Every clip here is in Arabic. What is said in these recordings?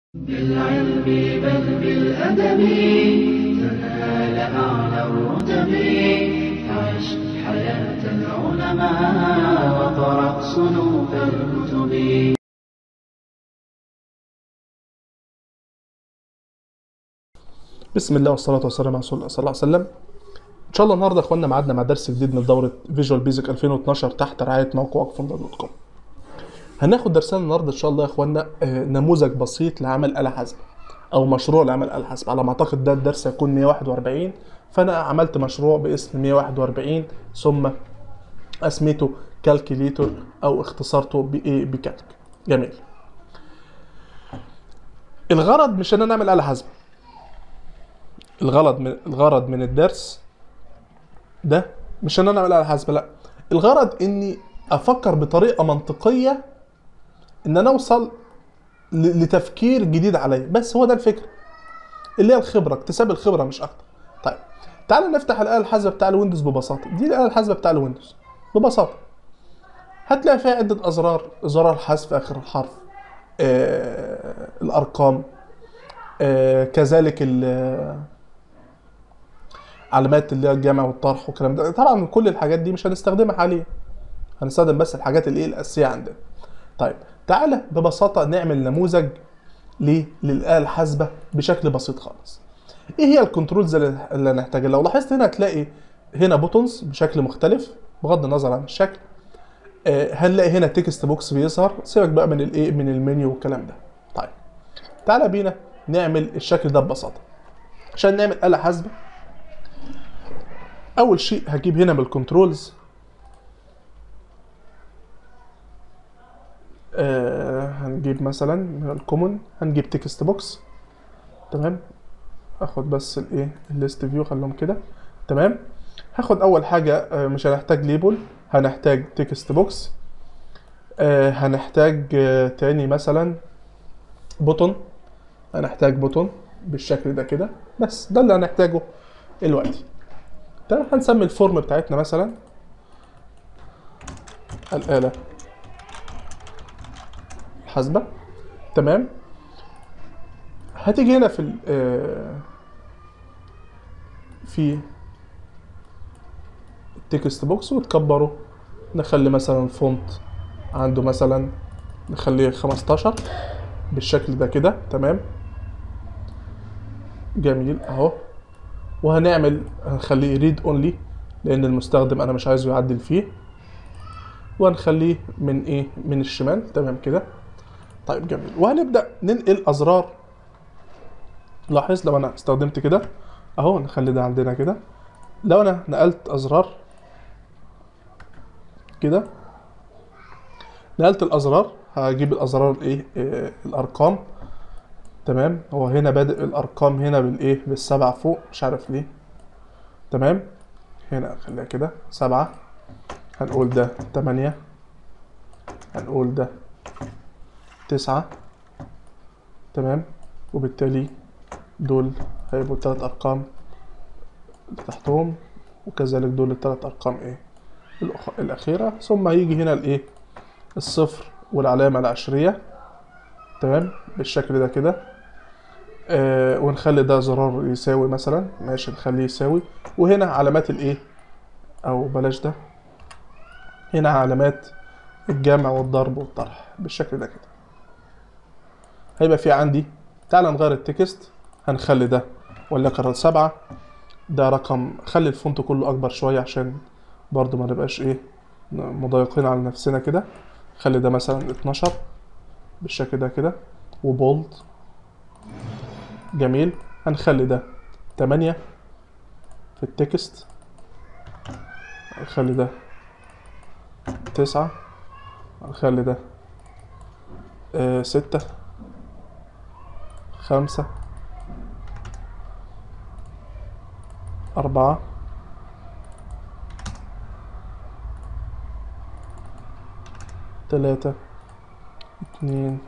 بالعلم بل بالأدب تنال أعلى الرتب. عش حياة العلماء وقرأ صنوف الكتب. بسم الله والصلاة والسلام على رسول الله صلى الله عليه وسلم. إن شاء الله النهارده يا إخواننا ميعادنا مع درس جديد من دورة فيجوال بيزك 2012 تحت رعاية موقع وقف.com. هناخد درسنا النهارده إن شاء الله يا إخواننا نموذج بسيط لعمل آلة حاسبة أو مشروع لعمل آلة حاسبة. على ما أعتقد ده الدرس هيكون 141، فأنا عملت مشروع باسم 141 ثم أسميته كالكوليتور أو اختصرته بكالك. جميل. الغرض مش إن أنا أعمل آلة حاسبة. الغرض من الدرس ده مش ان انا اعمل آلة حاسبة، لا، الغرض اني افكر بطريقة منطقية ان انا اوصل لتفكير جديد عليا. بس هو ده الفكرة اللي هي الخبرة، اكتساب الخبرة مش اكتر. طيب تعال نفتح الآلة الحاسبة بتاع الويندوز ببساطة. دي الآلة الحاسبة بتاع الويندوز ببساطة. هتلاقي فيها عدة أزرار، زرار حذف آخر الحرف، الأرقام، كذلك علامات اللي هي الجمع والطرح والكلام ده. طبعا كل الحاجات دي مش هنستخدمها حاليا، هنستخدم بس الحاجات اللي الاساسيه عندنا. طيب تعالى ببساطه نعمل نموذج للآلة الحاسبه بشكل بسيط خالص. ايه هي الكنترولز اللي هنحتاجها؟ لو لاحظت هنا هتلاقي هنا بوتونز بشكل مختلف بغض النظر عن الشكل. هنلاقي هنا تكست بوكس بيظهر، سيبك بقى من الايه من المنيو والكلام ده. طيب تعالى بينا نعمل الشكل ده ببساطه. عشان نعمل آلة حاسبه اول شيء هجيب هنا من الكنترولز هنجيب مثلا من الكومن، هنجيب تكست بوكس. تمام، اخد بس الايه الليست فيو، خليهم كده. تمام، هاخد اول حاجه مش هنحتاج ليبل، هنحتاج تكست بوكس. هنحتاج تاني مثلا بوتون، هنحتاج بوتون بالشكل ده كده. بس ده اللي هنحتاجه دلوقتي. تمام، هنسمي الفورم بتاعتنا مثلا الآلة الحاسبة. تمام، هتيجي هنا في التكست بوكس وتكبره. نخلي مثلا الفونت عنده مثلا نخليه 15 بالشكل ده كده. تمام، جميل اهو. هنخليه ريد اونلي لان المستخدم انا مش عايزه يعدل فيه، وهنخليه من الشمال. تمام كده. طيب جميل، وهنبدأ ننقل ازرار. لاحظ لو انا استخدمت كده اهو، نخلي ده عندنا كده. لو انا نقلت ازرار كده، نقلت الازرار، هجيب الازرار الارقام. تمام، هو هنا بادئ الارقام هنا بالسبعة فوق، مش عارف ليه. تمام، هنا خليها كده 7، هنقول ده 8، هنقول ده 9. تمام، وبالتالي دول هيبقوا الثلاث ارقام اللي تحتهم، وكذلك دول الثلاث ارقام الاخيرة. ثم هيجي هنا الصفر والعلامة العشرية. تمام، بالشكل ده كده. ونخلي ده زرار يساوي مثلا، ماشي نخليه يساوي. وهنا علامات او بلاش ده، هنا علامات الجمع والضرب والطرح بالشكل ده كده. هيبقى في عندي، تعال نغير التكست، هنخلي ده وليكن 7. ده رقم، خلي الفونت كله اكبر شوية عشان برضو ما نبقاش مضايقين على نفسنا كده. خلي ده مثلا 12 بالشكل ده كده، وبولد. جميل، هنخلي ده 8 في التكست، هنخلي ده 9، هنخلي ده 6، 5، 4، 3، 2،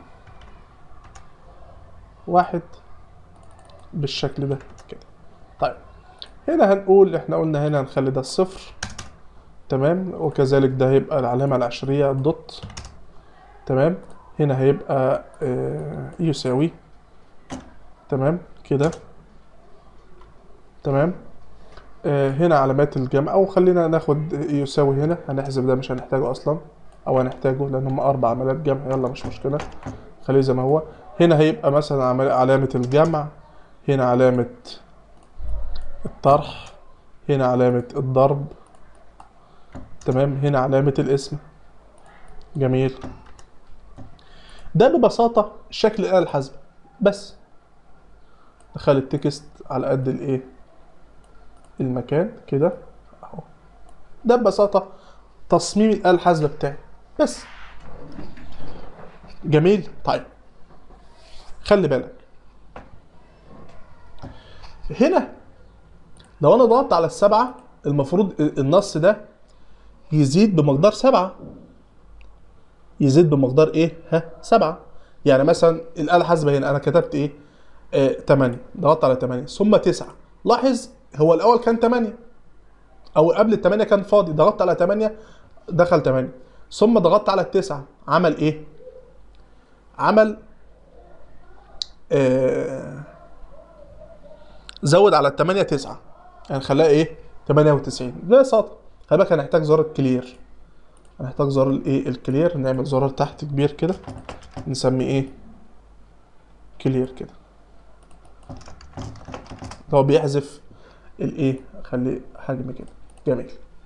1 بالشكل ده كده. طيب هنا هنقول، احنا قلنا هنا هنخلي ده الصفر. تمام، وكذلك ده هيبقى العلامة العشرية الدوت. تمام، هنا هيبقى يساوي. تمام كده. تمام. هنا علامات الجمع، او خلينا ناخد يساوي هنا، هنحذف ده مش هنحتاجه اصلا، او هنحتاجه لان هم 4 عمليات جمع. يلا مش مشكله، خليه زي ما هو. هنا هيبقى مثلا علامه الجمع، هنا علامه الطرح، هنا علامه الضرب. تمام. هنا علامه الاسم. جميل. ده ببساطه شكل الآلة الحاسبة. بس نخلي التكست على قد الايه المكان كده اهو. ده ببساطه تصميم الآلة الحاسبة بتاعي بس. جميل. طيب خلي بالك هنا لو انا ضغطت على ال7 المفروض النص ده يزيد بمقدار 7، يزيد بمقدار ايه؟ 7. يعني مثلا الآلة الحاسبة هنا انا كتبت ايه؟ 8، ضغطت على 8 ثم 9. لاحظ هو الاول كان 8 او قبل ال8 كان فاضي، ضغطت على 8 دخل 8 ثم ضغطت على ال9 عمل ايه؟ عمل زود على ال8 9، يعني خلاها ايه؟ 98. ببساطة خلي بالك هنحتاج زرار الكلير، هنحتاج زرار الايه؟ الكلير. نعمل زرار تحت كبير كده نسميه ايه؟ كلير كده. هو بيحذف الايه؟ خليه حجم كده. جميل.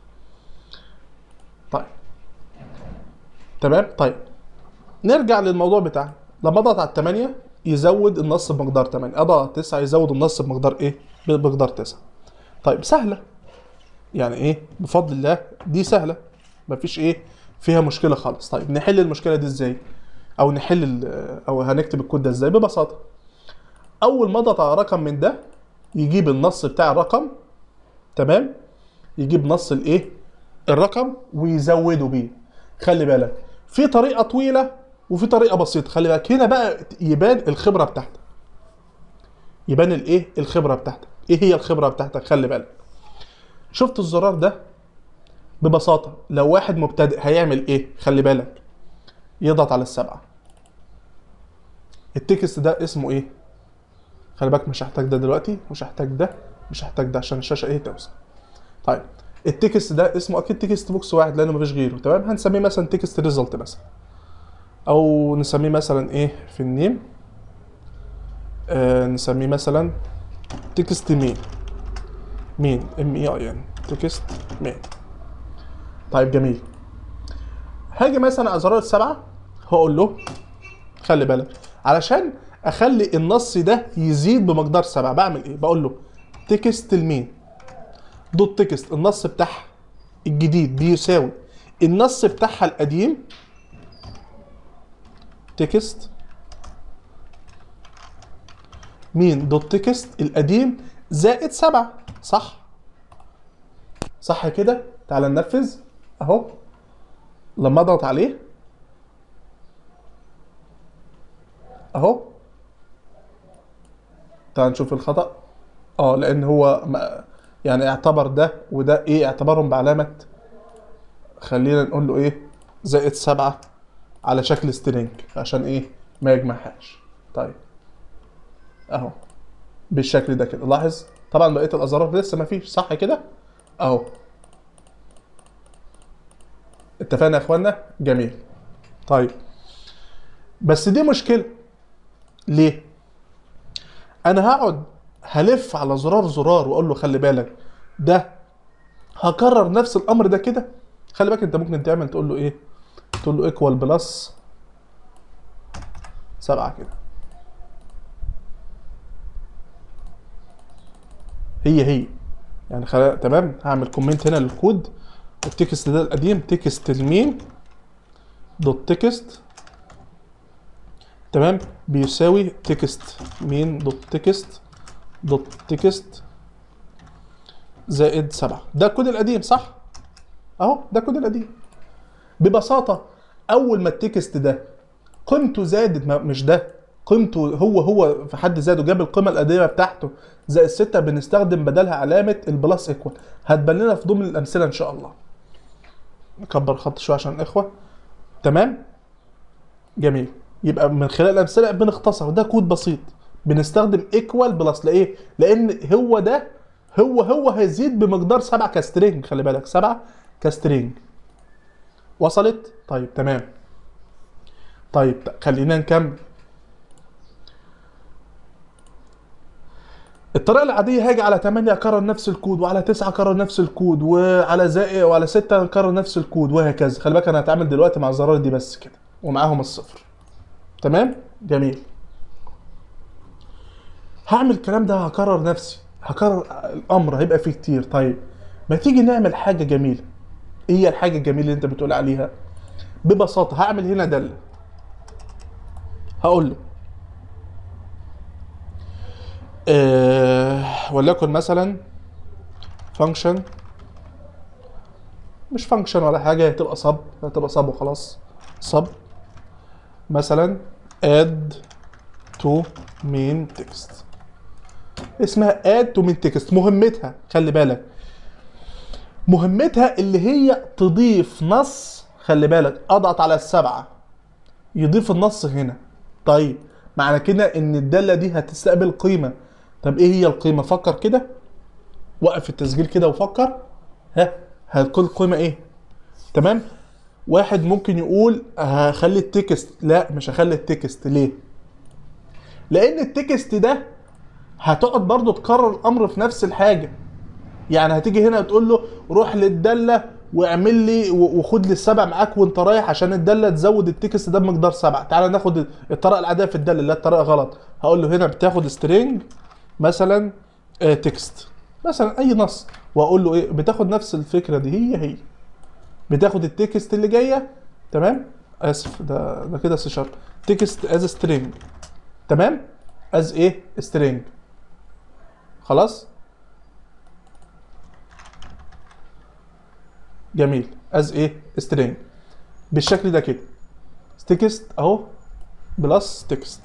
طيب تمام. طيب نرجع للموضوع بتاعنا. لما اضغط على 8 يزود النص بمقدار 8، اضغط على 9 يزود النص بمقدار ايه؟ بمقدار 9. طيب سهله يعني ايه؟ بفضل الله دي سهله، مفيش ايه فيها مشكله خالص. طيب نحل المشكله دي ازاي؟ او او هنكتب الكود ده ازاي؟ ببساطه اول ما اضغط على رقم من ده يجيب النص بتاع الرقم. تمام. يجيب نص الايه؟ الرقم ويزوده بيه. خلي بالك في طريقه طويله وفي طريقه بسيطه. خلي بالك هنا بقى يبان الخبره بتاعتك، يبان الايه؟ الخبره بتاعتك. ايه هي الخبره بتاعتك؟ خلي بالك شفت الزرار ده؟ ببساطه لو واحد مبتدئ هيعمل ايه؟ خلي بالك يضغط على ال7. التكست ده اسمه ايه؟ خلي بالك مش هحتاج ده دلوقتي، مش هحتاج ده، مش هحتاج ده عشان الشاشه ايه؟ توسع. طيب التكست ده اسمه اكيد تكست بوكس واحد لانه مفيش غيره. تمام. هنسميه مثلا تكست ريزلت مثلا، او نسميه مثلا ايه في النيم؟ نسميه مثلا تكست مين. MEIN تكست مين. طيب جميل. هاجي مثلا على زرار ال7 هقول له خلي بالك علشان اخلي النص ده يزيد بمقدار 7 بعمل ايه؟ بقول له تكست المين دوت تكست النص بتاعها الجديد بيساوي النص بتاعها القديم تكست مين دوت تكست القديم زائد 7. صح؟ صح كده؟ تعال ننفذ اهو. لما اضغط عليه اهو، تعال نشوف الخطأ. لان هو يعني اعتبر ده وده ايه؟ اعتبرهم بعلامة، خلينا نقول له ايه؟ زائد 7 على شكل سترينج عشان ايه؟ ما يجمعهاش. طيب اهو بالشكل ده كده. لاحظ طبعا بقيه الازرار لسه ما فيش. صح كده؟ اهو. اتفقنا يا اخوانا؟ جميل. طيب بس دي مشكله. ليه؟ انا هقعد هلف على زرار واقول له خلي بالك ده هكرر نفس الامر ده كده. خلي بالك انت ممكن تعمل تقول له ايه؟ تقول له ايكوال بلس 7 كده. هي يعني تمام. هعمل كومنت هنا للكود. التكست ده القديم تكست المين دوت تكست تمام بيساوي تكست مين دوت تكست زائد 7. ده الكود القديم صح؟ اهو ده الكود القديم. ببساطه اول ما التكست ده قيمته زادت، مش ده قيمته هو في حد ذاته جاب القيمه القديمه بتاعته زائد 6 بنستخدم بدلها علامه البلس ايكوال. هتبان لنا في ضمن الامثله ان شاء الله. نكبر الخط شويه عشان الاخوه. تمام. جميل. يبقى من خلال الامثله بنختصر. ده كود بسيط بنستخدم ايكوال بلس. لايه؟ لان هو ده هو هيزيد بمقدار 7 كسترينج. خلي بالك 7 كسترينج. وصلت؟ طيب تمام. طيب خلينا نكمل. الطريقة العادية هاجي على 8 اكرر نفس الكود، وعلى 9 اكرر نفس الكود، وعلى زائد وعلى 6 اكرر نفس الكود، وهكذا. خلي بالك انا هتعامل دلوقتي مع الزرار دي بس كده، ومعاهم الصفر. تمام؟ جميل. هعمل الكلام ده، هكرر نفسي، هكرر الامر هيبقى فيه كتير. طيب ما تيجي نعمل حاجة جميلة. ايه هي الحاجة الجميلة اللي انت بتقول عليها؟ ببساطة هعمل هنا دالة. هقول له وليكن مثلا فانكشن، مش فانكشن ولا حاجه، هتبقى صب، هتبقى صب وخلاص. صب مثلا add to main text، اسمها add to main text. مهمتها خلي بالك، مهمتها اللي هي تضيف نص. خلي بالك اضغط على السبعه يضيف النص هنا. طيب معنى كده ان الداله دي هتستقبل قيمه. طب ايه هي القيمه؟ فكر كده، وقف التسجيل كده وفكر. هتكون القيمه ايه؟ تمام. واحد ممكن يقول هخلي التكست. لا مش هخلي التكست. ليه؟ لان التكست ده هتقعد برضو تكرر الامر في نفس الحاجه. يعني هتيجي هنا تقول له روح للداله واعمل لي وخد لي السبع معاك وانت رايح، عشان الداله تزود التكست ده بمقدار 7. تعالى ناخد الطريقه العاديه في الداله، لا الطريقه غلط. هقول له هنا بتاخد سترينج مثلا تكست مثلا اي نص، واقول له ايه؟ بتاخد نفس الفكره دي، هي بتاخد التكست اللي جايه. تمام. اسف، ده كده سي شارب. تكست از سترينج. تمام. از ايه؟ سترينج. خلاص. جميل. از ايه؟ سترينج. بالشكل ده كده. تكست اهو بلس تكست.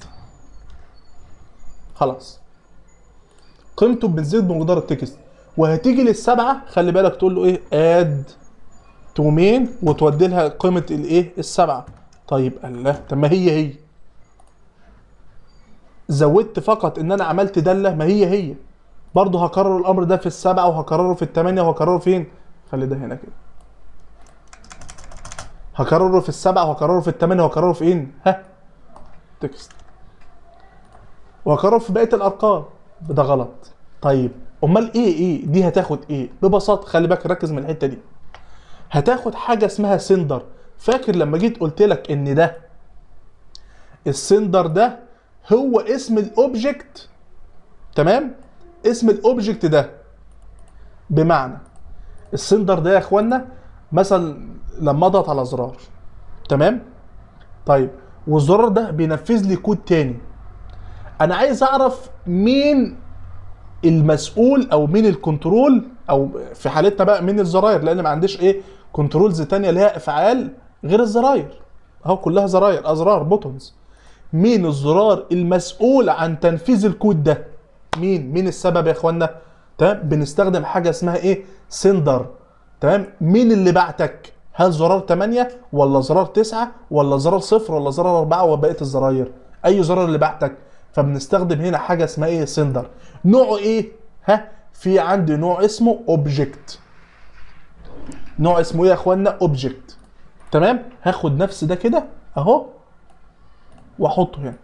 خلاص. قيمته بتزيد بمقدار التكست. وهتيجي للسبعه، خلي بالك تقول له ايه؟ اد تو مين، وتودي لها قيمه الايه؟ السبعه. طيب الله، طب ما هي زودت فقط ان انا عملت داله. ما هي برضه هكرر الامر ده في السبعه، وهكرره في الثمانيه، وهكرره فين؟ خلي ده هنا كده. هكرره في السبعه، وهكرره في الثمانيه، وهكرره فين؟ تكست. وهكرره في بقيه الارقام. ده غلط. طيب امال ايه دي هتاخد ايه؟ ببساطه خلي بالك، ركز من الحته دي. هتاخد حاجه اسمها سندر. فاكر لما جيت قلت لك ان ده السندر ده هو اسم الاوبجكت؟ تمام. اسم الاوبجكت ده، بمعنى السندر ده يا اخوانا مثلا لما اضغط على زرار، تمام. طيب والزرار ده بينفذ لي كود تاني. انا عايز اعرف مين المسؤول او مين الكنترول، او في حالتنا بقى مين الزراير، لان ما عنديش ايه كنترولز تانية ليها افعال غير الزراير. اهو كلها زراير، ازرار، بوتونز. مين الزرار المسؤول عن تنفيذ الكود ده؟ مين السبب يا اخوانا؟ تمام. بنستخدم حاجه اسمها ايه؟ سندر. تمام. مين اللي بعتك؟ هل زرار 8 ولا زرار 9 ولا زرار 0 ولا زرار 4 وبقيه الزراير؟ اي زرار اللي بعتك. فبنستخدم هنا حاجه اسمها ايه؟ سندر. نوعه ايه؟ في عندي نوع اسمه اوبجكت. نوع اسمه ايه يا اخوانا؟ اوبجكت. تمام. هاخد نفس ده كده اهو واحطه هنا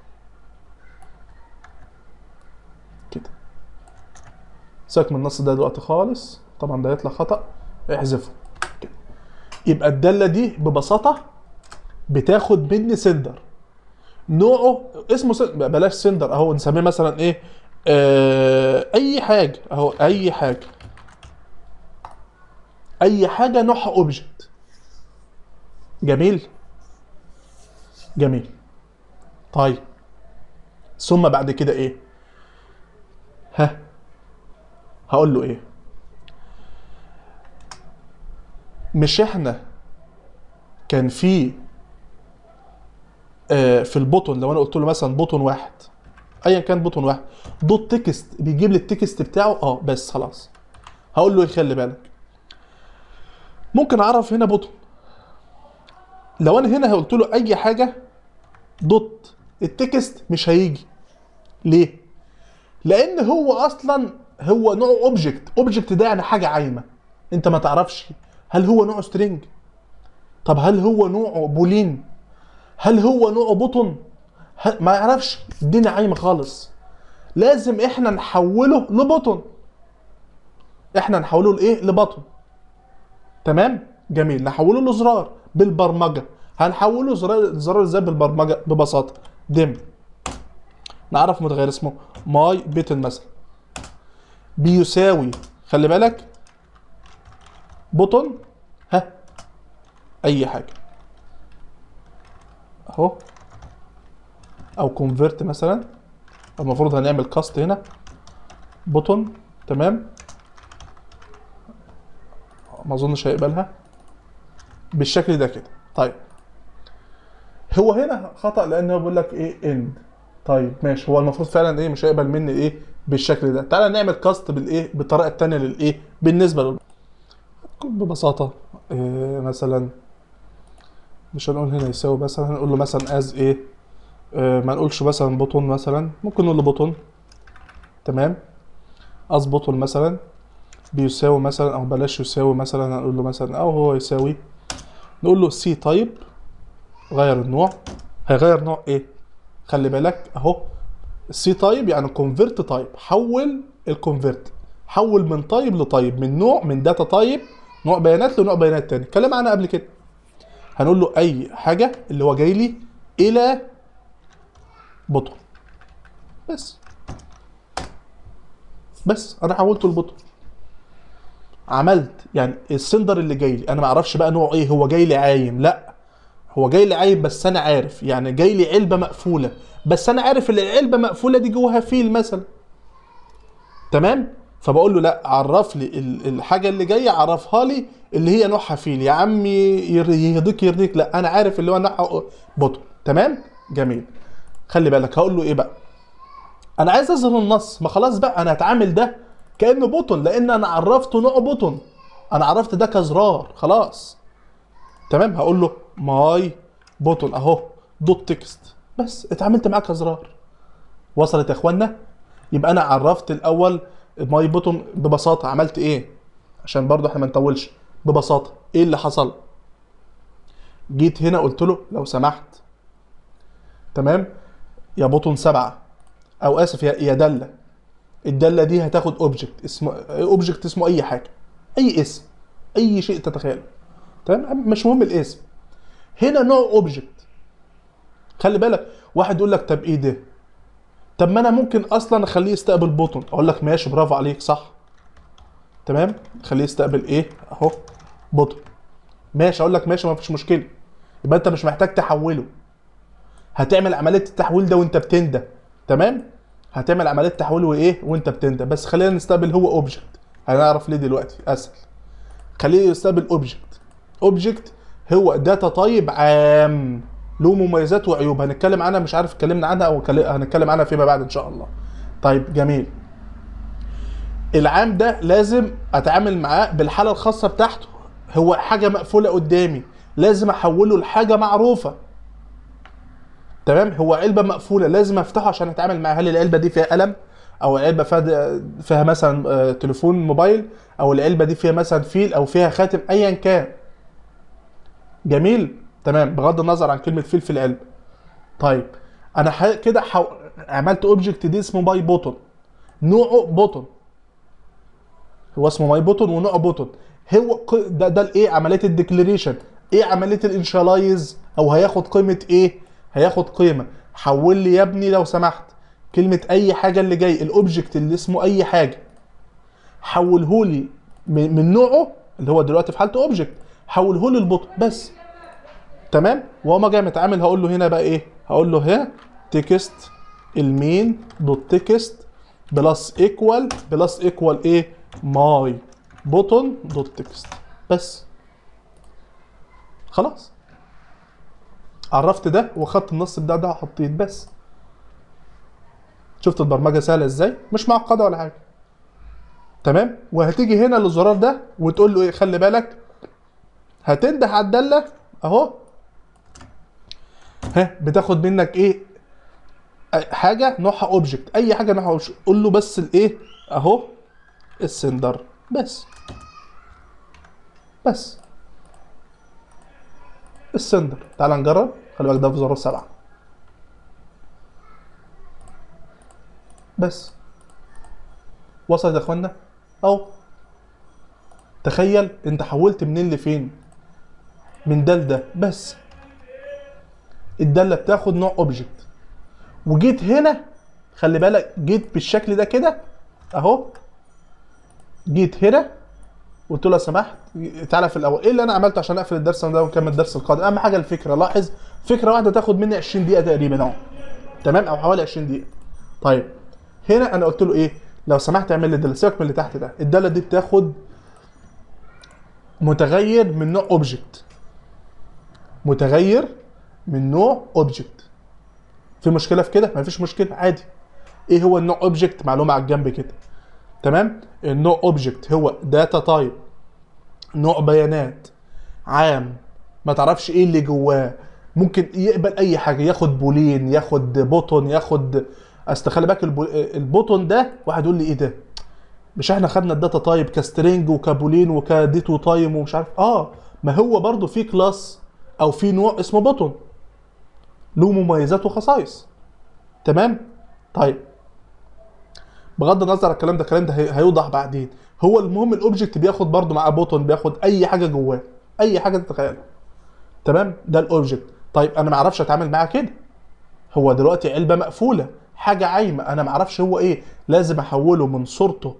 كده. سيبك من النص ده دلوقتي خالص، طبعا ده يطلع خطأ، احذفه كده. يبقى الدالة دي ببساطة بتاخد مني سندر. نوعه اسمه بلاش سندر اهو، نسميه مثلا ايه؟ اي حاجة اهو، اي حاجة نوعها اوبجكت. جميل. طيب ثم بعد كده ايه؟ هقول له ايه؟ مش احنا كان في في البوتون، لو انا قلت له مثلا بوتون واحد، ايا كان بوتون واحد دوت تكست، بيجيب لي التكست بتاعه. بس خلاص. هقول له خلي بالك، ممكن اعرف هنا بوتون. لو انا هنا قلت له اي حاجه دوت التكست مش هيجي. ليه؟ لان هو اصلا هو نوع اوبجكت. اوبجكت ده يعني حاجه عايمه، انت ما تعرفش هل هو نوعه سترينج، طب هل هو نوعه بولين، هل هو نوعه بوتون، ما يعرفش. الدنيا عايمه خالص. لازم احنا نحوله لبوتون، احنا نحوله لايه؟ لبوتون. تمام، جميل. نحوله لزرار بالبرمجه. هنحوله زرار ازاي بالبرمجه؟ ببساطه ديم، نعرف متغير اسمه ماي بيتن مثلا بيساوي، خلي بالك، بوتون اي حاجه اهو، او كونفرت مثلا. المفروض هنعمل كاست هنا بوتون. تمام، ما اظنش هيقبلها بالشكل ده كده. طيب هو هنا خطأ لان هو بيقول لك ايه اند. طيب ماشي، هو المفروض فعلا ايه مش هيقبل مني ايه بالشكل ده. تعالى نعمل كاست بالايه بالطريقه الثانيه للايه بالنسبه له ببساطه. إيه مثلا، مش هنقول هنا يساوي، مثلا هنقول له مثلا از ايه، ما نقولش مثلا بوتون، مثلا ممكن نقول له بوتون. تمام، از بوتون مثلا بيساوي مثلا، او بلاش يساوي مثلا، هنقول له مثلا او هو يساوي. نقول له سي تايب، غير النوع. هيغير نوع ايه؟ خلي بالك اهو، السي تايب يعني كونفرت تايب، حول الكونفرت، حول من تايب لتايب، من نوع، من داتا تايب نوع بيانات لنوع بيانات تاني. اتكلم عنها قبل كده. هنقول له اي حاجه اللي هو جاي لي الى بوتون، بس انا حولته لبوتون. عملت يعني السندر اللي جاي لي انا ما اعرفش بقى نوعه ايه، هو جاي لي عايم، لا هو جاي لي عايم بس انا عارف، يعني جاي لي علبه مقفوله بس انا عارف ان العلبه مقفوله دي جواها فيل مثلا. تمام، فبقول له لا عرف لي الحاجه اللي جايه، عرفها لي اللي هي نوعها فيل. يا عمي يهديك يرضيك، لا انا عارف اللي هو نوعها بوتون. تمام، جميل. خلي بالك هقول له ايه بقى، انا عايز اظهر النص. ما خلاص بقى انا هتعامل ده كانه بوتون لان انا عرفته نوع بوتون، انا عرفت ده كزرار خلاص. تمام، هقول له ماي بوتون اهو دوت تكست، بس اتعاملت معاه كزرار. وصلت يا اخوانا؟ يبقى انا عرفت الاول ماي بوتون ببساطه. عملت ايه عشان برضو احنا ما نطولش؟ ببساطه ايه اللي حصل؟ جيت هنا قلت له لو سمحت، تمام، يا بوتون 7، او اسف يا داله. الداله دي هتاخد اوبجكت اسمه، اوبجكت اسمه اي حاجه، اي اسم، اي شيء تتخيله. تمام، مش مهم الاسم. هنا نوع اوبجكت. خلي بالك واحد يقول لك طب ايه ده؟ طب ما انا ممكن اصلا اخليه يستقبل بوتون. اقول لك ماشي، برافو عليك، صح. تمام، خليه يستقبل ايه اهو بوتون. ماشي، اقول لك ماشي، ما فيش مشكله. يبقى انت مش محتاج تحوله، هتعمل عمليه التحويل ده وانت بتنده. تمام، هتعمل عمليه تحويل وايه وانت بتنده. بس خلينا نستقبل هو اوبجكت، هنعرف ليه دلوقتي اسهل. خليه يستقبل اوبجكت. اوبجكت هو داتا تايب عام، له مميزات وعيوب هنتكلم عنها، مش عارف اتكلمنا عنها او هنتكلم عنها فيما بعد ان شاء الله. طيب جميل. العام ده لازم اتعامل معاه بالحاله الخاصه بتاعته. هو حاجه مقفوله قدامي، لازم احوله لحاجه معروفه. تمام، هو علبه مقفوله لازم افتحه عشان اتعامل معاه. هل العلبه دي فيها قلم، او علبه فيها مثلا تليفون موبايل، او العلبه دي فيها مثلا فيل، او فيها خاتم، ايا كان. جميل، تمام، بغض النظر عن كلمه فيل في العلبه. طيب انا كده عملت اوبجكت دي اسمه ماي بوتون، نوعه بوتون، هو اسمه ماي بوتون ونوعه بوتون. هو ده الايه عمليه الديكلاريشن، ايه عمليه الانشالايز، او هياخد قيمه ايه؟ هياخد قيمه. حول لي يا ابني لو سمحت كلمه اي حاجه اللي جاي، الاوبجكت اللي اسمه اي حاجه، حوله لي من نوعه اللي هو دلوقتي في حالته اوبجكت، حوله لي البوتون بس. تمام، وهو جاي متعامل هقول له هنا بقى ايه؟ هقول له ها تكست المين دوت تكست بلس ايكوال ايه؟ ماي بوتون دوت تكست. بس خلاص عرفت ده وخدت النص بتاع ده وحطيت بس. شفت البرمجه سهله ازاي؟ مش معقده ولا حاجه. تمام، وهتيجي هنا للزرار ده وتقول له ايه؟ خلي بالك هتنده على الداله اهو، ها بتاخد منك ايه؟ حاجه نوعها اوبجكت، اي حاجه نوعها اوبجكت، قول له بس الايه اهو السندر بس السندر. تعال نجرب، خلي بالك ده في زرار 7 بس. وصلت يا اخوانا اهو. تخيل انت حولت منين لفين، من ده لده بس. الداله بتاخد نوع اوبجكت، وجيت هنا خلي بالك جيت بالشكل ده كده اهو، جيت هنا قلت له لو سمحت تعالى في الاول. ايه اللي انا عملته عشان اقفل الدرس ده ونكمل الدرس القادم؟ اهم حاجه الفكره. لاحظ فكره واحده تاخد مني 20 دقيقه تقريبا اهو، تمام، او حوالي 20 دقيقه. طيب هنا انا قلت له ايه؟ لو سمحت اعمل لي الداله، سيبك من اللي تحت ده. الداله دي بتاخد متغير من نوع اوبجكت، متغير من نوع اوبجكت. في مشكله في كده؟ مفيش مشكله عادي. ايه هو النوع اوبجكت؟ معلومه على الجنب كده، تمام. النوع اوبجكت هو داتا تايب، نوع بيانات عام ما تعرفش ايه اللي جواه، ممكن يقبل اي حاجه، ياخد بولين، ياخد بوتون، ياخد خلي بالك البوتون ده واحد يقول لي ايه ده؟ مش احنا خدنا الداتا تايب كسترينج وكبولين وكديتو تايم ومش عارف. ما هو برضو في كلاس او في نوع اسمه بوتون، له مميزات وخصائص، تمام. طيب بغض النظر عن الكلام ده هيوضح بعدين. هو المهم الاوبجكت بياخد برضو معاه بوتون، بياخد اي حاجه جواه، اي حاجه تتخيلها، تمام. ده الاوبجكت. طيب انا ما اعرفش اتعامل معاه كده، هو دلوقتي علبه مقفوله، حاجه عايمه، انا ما اعرفش هو ايه. لازم احوله من صورته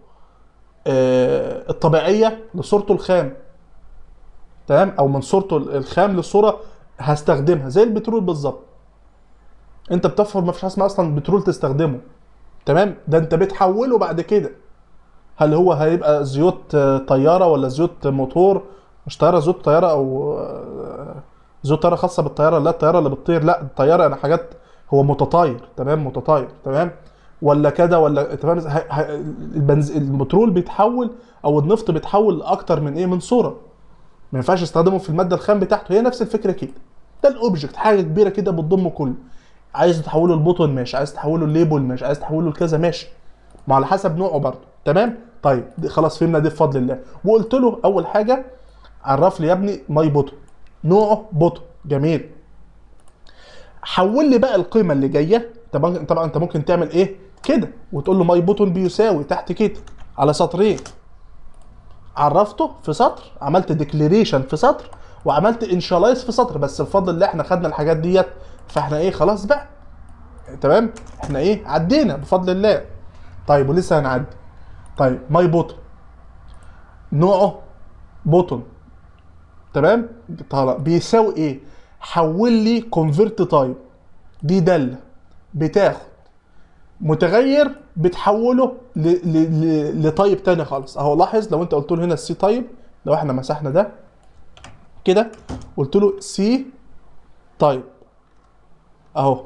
الطبيعيه لصورته الخام، تمام، او من صورته الخام لصوره هستخدمها زي البترول بالظبط. انت بتفهم ما فيش حاجه اسمها اصلا بترول تستخدمه، تمام. ده انت بتحوله بعد كده، هل هو هيبقى زيوت طياره ولا زيوت موتور، مش طياره زيوت طياره، او زيوت طياره خاصه بالطياره، لا الطياره اللي بتطير، لا الطياره انا حاجات هو متطاير، تمام، متطاير، تمام، ولا كده ولا تمام. البترول بيتحول او النفط بيتحول لاكتر من ايه، من صوره، ما ينفعش استخدمه في الماده الخام بتاعته. هي نفس الفكره كده. ده الاوبجكت، حاجه كبيره كده بتضم كله. عايز تحوله البوتون ماشي، عايز تحوله الليبل ماشي، عايز تحوله لكذا ماشي، ما على حسب نوعه برضه، تمام. طيب خلاص فهمنا دي بفضل الله. وقلت له اول حاجه عرف لي يا ابني ماي بوتون، نوعه بوتون، جميل. حول لي بقى القيمه اللي جايه. طبعا انت ممكن تعمل ايه كده وتقول له ماي بوتون بيساوي تحت كده على سطرين. عرفته في سطر، عملت ديكليريشن في سطر، وعملت انشالايز في سطر. بس بفضل الله احنا خدنا الحاجات ديت، فاحنا ايه خلاص بقى، تمام، احنا ايه عدينا بفضل الله. طيب ولسه هنعدي. طيب ماي بوتون نوعه بوتون، تمام، طالع بيساوي ايه؟ حول لي كونفرت تايب. دي داله بتاخد متغير بتحوله لتايب تاني خالص اهو. لاحظ لو انت قلت له هنا السي تايب، لو احنا مسحنا ده كده قلت له سي تايب اهو،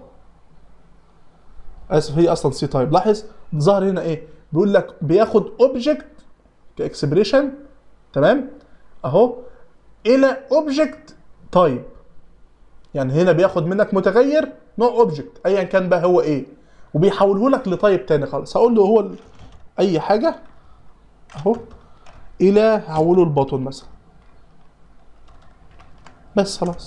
اسف هي اصلا سي تايب. لاحظ ظهر هنا ايه؟ بيقول لك بياخد اوبجكت كاكسبريشن، تمام اهو، الى اوبجكت تايب. يعني هنا بياخد منك متغير نوع اوبجكت ايا كان بقى هو ايه، وبيحوله لك لتايب تاني خالص. هقول له هو اي حاجه اهو، الى هحوله البوتون مثلا، بس خلاص،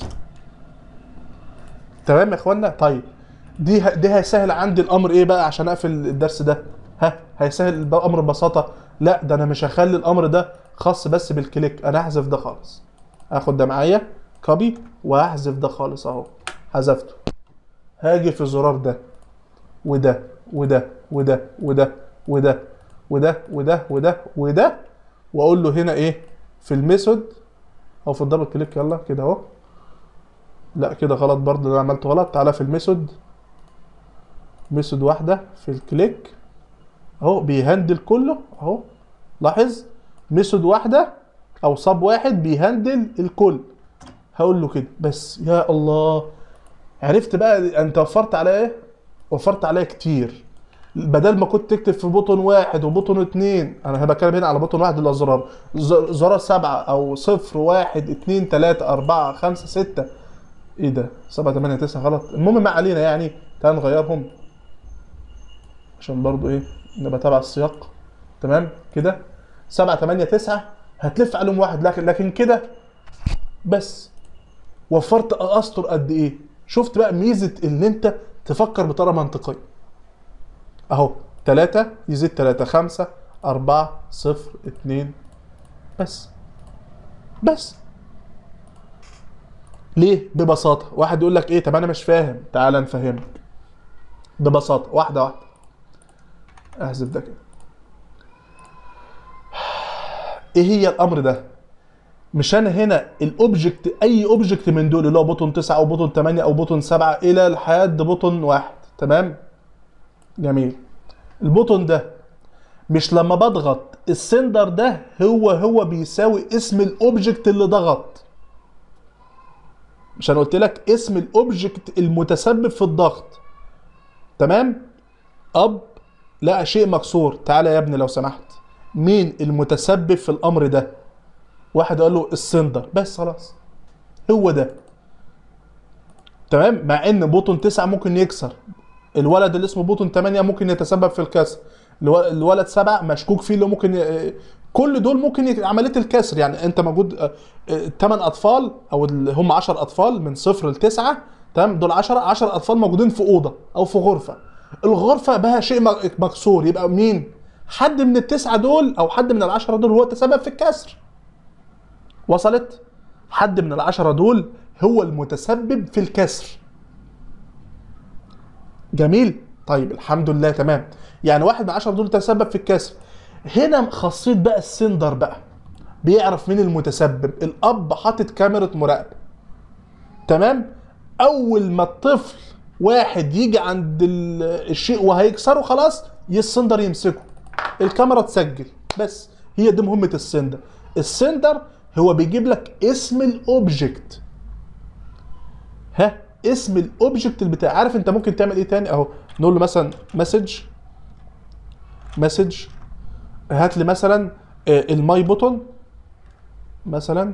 تمام يا اخوانا. طيب دي هيسهل عندي الامر ايه بقى عشان اقفل الدرس ده؟ هيسهل الامر ببساطه. لا ده انا مش هخلي الامر ده خاص بس بالكليك، انا هحذف ده خالص. اخد ده معايا كوبي وهحذف ده خالص اهو، حذفته. هاجي في الزرار ده وده وده وده وده وده وده وده وده وده، واقول له هنا ايه في الميثود او في الدبل كليك، يلا كده اهو. لا كده غلط برضه، انا عملته غلط. تعالى في الميثود، ميثود واحده في الكليك اهو، بيهندل كله اهو. لاحظ ميثود واحده او صاب واحد بيهندل الكل. هقول له كده بس. يا الله، عرفت بقى انت وفرت عليا ايه؟ وفرت عليا كتير. بدل ما كنت تكتب في بوتون واحد وبوتون اتنين، انا بتكلم هنا على بوتون واحد اللي هو زرار، زرار 7 او 0 1 2 3 4 5 6، ايه ده 7 8 9 غلط. المهم ما علينا يعني، تعال نغيرهم. عشان برضو ايه نبقى تابع السياق. تمام كده 7 8 9 هتلف عليهم واحد، لكن كده بس وفرت اسطر قد ايه. شفت بقى ميزه ان انت تفكر بطريقه منطقيه اهو. 3 يزيد 3 5 4 0 2 بس ليه؟ ببساطه. واحد يقول لك ايه طب انا مش فاهم، تعال نفهمك ببساطه واحده واحده. احذف ده كده. ايه هي الامر ده؟ مش انا هنا الاوبجكت، اي اوبجكت من دول اللي هو بوتون 9 او بوتون 8 او بوتون 7 الى لحد بوتون 1. تمام جميل. البوتون ده مش لما بضغط السندر ده هو بيساوي اسم الاوبجكت اللي ضغط. مش انا قلت لك اسم الاوبجكت المتسبب في الضغط. تمام. لقى شيء مكسور، تعالى يا ابني لو سمحت مين المتسبب في الامر ده؟ واحد قال له السندر، بس خلاص هو ده. تمام. مع ان بوتون 9 ممكن يكسر، الولد اللي اسمه بوتون 8 ممكن يتسبب في الكسر، الولد 7 مشكوك فيه اللي ممكن كل دول ممكن عمليه الكسر. يعني انت موجود 8 اطفال او هم 10 اطفال من 0 ل 9. تمام. دول 10 اطفال موجودين في اوضه او في غرفه. الغرفه بها شيء مكسور، يبقى مين؟ حد من التسعه دول او حد من ال10 دول هو تسبب في الكسر. وصلت؟ حد من ال10 دول هو المتسبب في الكسر. جميل. طيب الحمد لله تمام. يعني واحد من 10 دول تسبب في الكسر. هنا خاصيه بقى السندر بقى بيعرف مين المتسبب. الاب حاطط كاميرا مراقبه. تمام. اول ما الطفل واحد يجي عند الشيء وهيكسره خلاص السندر يمسكه، الكاميرا تسجل. بس هي دي مهمه السندر. السندر هو بيجيب لك اسم الاوبجكت. اسم الاوبجكت بتاع. عارف انت ممكن تعمل ايه تاني اهو؟ نقول له مثلا مسج هات لي مثلا الماي بوتون مثلا،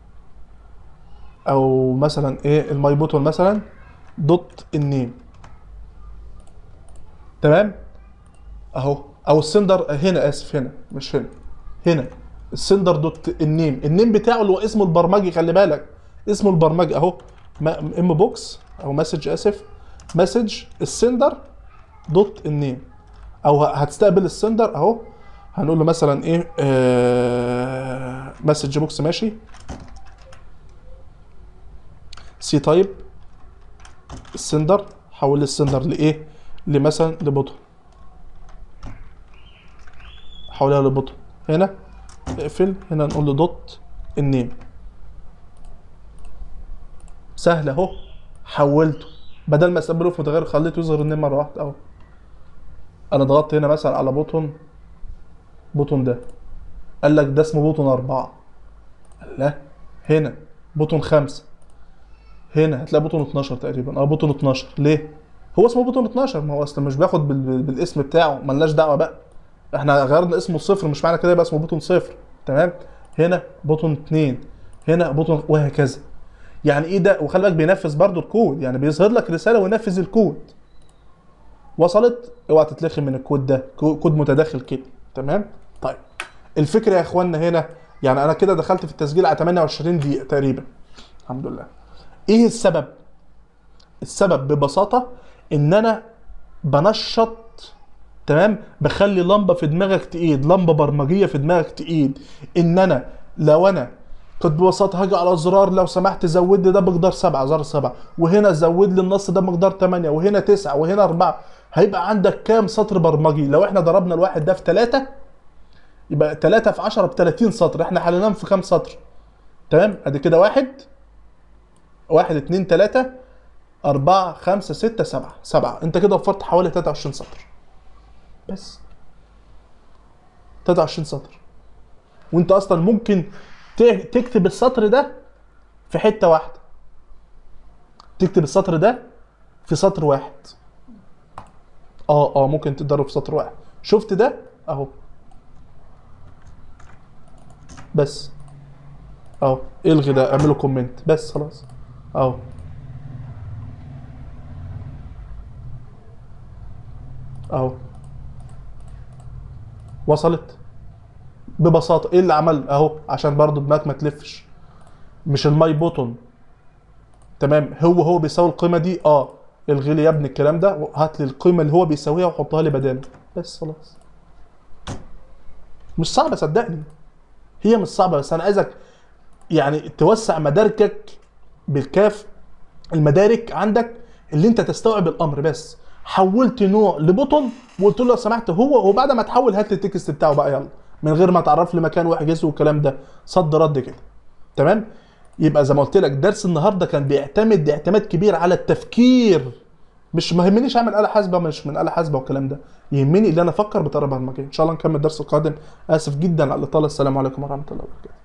او مثلا ايه الماي بوتون مثلا دوت النيم. تمام اهو. او السندر هنا، اسف هنا مش هنا السندر دوت النيم بتاعه اللي هو اسمه البرمجي. خلي بالك اسمه البرمجي اهو. ام بوكس او مسج، اسف مسج السندر دوت النيم. او هتستقبل السندر اهو. هنقول له مثلا ايه مسج بوكس ماشي سي تايب السندر. حول السندر لايه؟ لمثلا لبوتون. حولها لبوتون. هنا اقفل. هنا نقول له دوت النيم. سهل اهو. حولته بدل ما استقبله في متغير خليته يظهر النيم مره واحده اهو. انا ضغطت هنا مثلا على بوتون ده، قال لك ده اسمه بوتون 4. لا هنا بوتون 5. هنا هتلاقي بوتون 12 تقريبا. بوتون 12. ليه؟ هو اسمه بوتون 12. ما هو اصلا مش بياخد بالاسم بتاعه، ملناش دعوه بقى. احنا غيرنا اسمه صفر، مش معنى كده يبقى اسمه بوتون 0. تمام. هنا بوتون 2. هنا بوتون، وهكذا. يعني ايه ده؟ وخلي بالك بينفذ برضو الكود، يعني بيظهر لك رساله وينفذ الكود. وصلت؟ اوعى تتلخم من الكود ده، كود متداخل كده. تمام. طيب الفكره يا اخوانا هنا، يعني انا كده دخلت في التسجيل على 28 دقيقه تقريبا. الحمد لله. ايه السبب؟ السبب ببساطه ان انا بنشط. تمام. بخلي لمبه في دماغك تقيد، لمبه برمجيه في دماغك تقيد. ان انا لو انا كنت ببساطه هاجي على زرار لو سمحت زود لي ده بمقدار 7، زر 7، وهنا زود لي النص ده بمقدار 8، وهنا 9، وهنا 4. هيبقى عندك كام سطر برمجي؟ لو احنا ضربنا الواحد ده في 3 يبقى 3 في 10 ب 30 سطر. احنا حليناهم في كام سطر؟ تمام. ادي كده 1 2 3 4 5 6 7. انت كده وفرت حوالي 23 سطر بس. 23 سطر. وانت اصلا ممكن تكتب السطر ده في حته واحده. تكتب السطر ده في سطر واحد. ممكن تقدره في سطر واحد. شفت ده اهو. بس اهو. الغي ده، اعمله كومنت بس خلاص اهو. اهو وصلت؟ ببساطه ايه اللي عمل اهو عشان برضو دماغك ما تلفش. مش الماي بوتون تمام هو بيساوي القيمه دي، الغي لي يا ابني الكلام ده وهات لي القيمه اللي هو بيساويها وحطها لي بداله بس خلاص. مش صعبه صدقني، هي مش صعبه، بس انا عايزك يعني توسع مداركك بالكاف، المدارك عندك اللي انت تستوعب الامر. بس حولت نوع لبوتون وقلت له لو سمحت هو، وبعد ما تحول هات لي التكست بتاعه بقى يلا، من غير ما تعرف لي مكان واحجزه والكلام ده، صد رد كده تمام. يبقى زي ما قلت لك درس النهارده كان بيعتمد اعتماد كبير على التفكير. مش ما يهمنيش اعمل آلة حاسبة مش من آلة حاسبة والكلام ده، يهمني ان انا افكر بطريقة برمجية. ان شاء الله نكمل الدرس القادم. اسف جدا على الاطالة. السلام عليكم ورحمة الله وبركاته.